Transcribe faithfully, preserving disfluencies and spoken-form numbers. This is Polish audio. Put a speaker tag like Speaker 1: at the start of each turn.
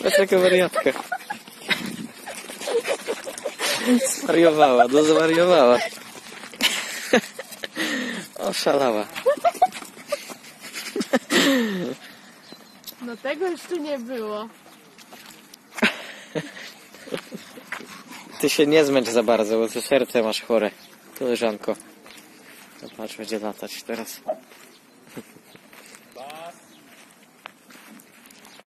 Speaker 1: Patrz jaka wariatka. Zwariowała, no zwariowała. Oszalała.
Speaker 2: No tego jeszcze nie było.
Speaker 1: Ty się nie zmęcz za bardzo, bo to serce masz chore. Koleżanko. Zobacz, będzie latać teraz.